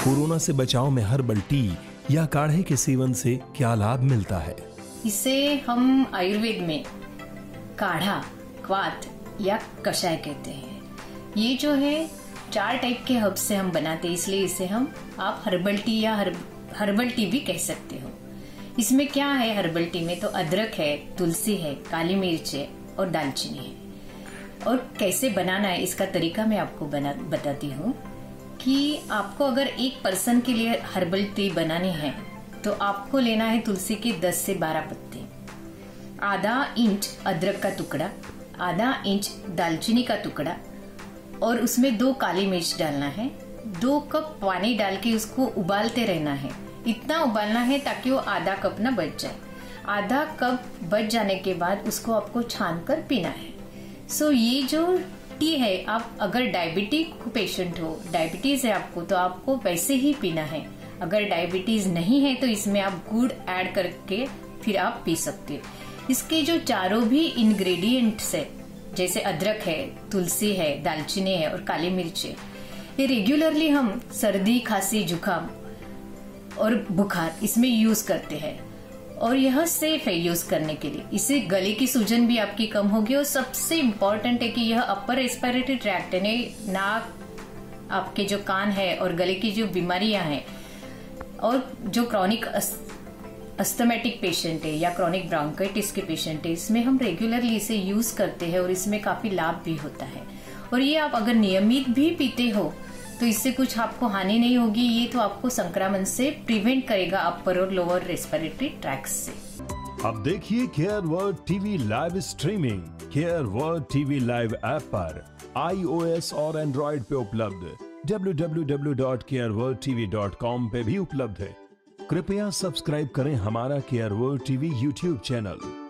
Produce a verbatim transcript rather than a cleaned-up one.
Corona से बचाव में हर्बल टी या काढ़े के सेवन से क्या लाभ मिलता है? इसे हम आयुर्वेद में काढ़ा, क्वाथ या कषाय कहते हैं। ये जो है चार टाइप के हर्ब से हम बनाते हैं, इसलिए इसे हम आप हर्बल टी या हर्ब, हर्बल टी भी कह सकते हो। इसमें क्या है हर्बल टी में, तो अदरक है, तुलसी है, काली मिर्च है और दालचीनी है। और कैसे बनाना है इसका तरीका मैं आपको बना बताती हूँ कि आपको अगर एक पर्सन के लिए हर्बल टी बनानी है तो आपको लेना है तुलसी के दस से बारह पत्ते, आधा इंच अदरक का टुकड़ा, आधा इंच दालचीनी का टुकड़ा और उसमें दो काली मिर्च डालना है। दो कप पानी डाल के उसको उबालते रहना है। इतना उबालना है ताकि वो आधा कप ना बच जाए। आधा कप बच जाने के बाद उसको आपको छान कर पीना है। सो ये जो टी है, आप अगर डायबिटिक पेशेंट हो, डायबिटीज है आपको, तो आपको वैसे ही पीना है। अगर डायबिटीज नहीं है तो इसमें आप गुड़ ऐड करके फिर आप पी सकते हो। इसके जो चारों भी इंग्रेडिएंट्स है, जैसे अदरक है, तुलसी है, दालचीनी है और काली मिर्च है, ये रेगुलरली हम सर्दी, खांसी, जुकाम और बुखार इसमें यूज करते हैं और यह सेफ है यूज करने के लिए। इससे गले की सूजन भी आपकी कम होगी और सबसे इम्पोर्टेंट है कि यह अपर रेस्पिरेटरी ट्रैक्ट है, नाक, आपके जो कान है और गले की जो बीमारियां हैं और जो क्रॉनिक अस्थमेटिक पेशेंट है या क्रॉनिक ब्रोंकाइटिस के पेशेंट है, इसमें हम रेगुलरली इसे यूज करते हैं और इसमें काफी लाभ भी होता है। और ये आप अगर नियमित भी पीते हो तो इससे कुछ आपको हानि नहीं होगी। ये तो आपको संक्रमण से प्रिवेंट करेगा अपर और लोअर रेस्पिरेटरी ट्रैक्ट से। अब देखिए care world TV live streaming care world TV live app पर आईओएस और एंड्रॉइड पे उपलब्ध, W W W dot care world TV dot com पे भी उपलब्ध है। कृपया सब्सक्राइब करें हमारा care world TV YouTube channel.